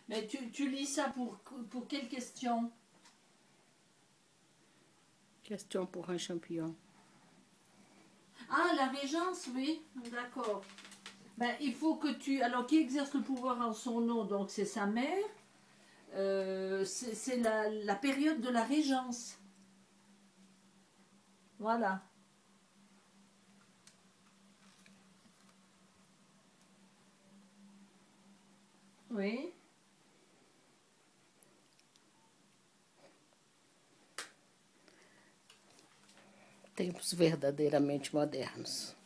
Mais tu lis ça pour quelle question? Question pour un champion. Ah, la régence, oui, d'accord. Ben, il faut que tu... Alors, qui exerce le pouvoir en son nom? Donc, c'est sa mère. C'est la période de la régence. Voilà. Oui. Tempos verdadeiramente modernos.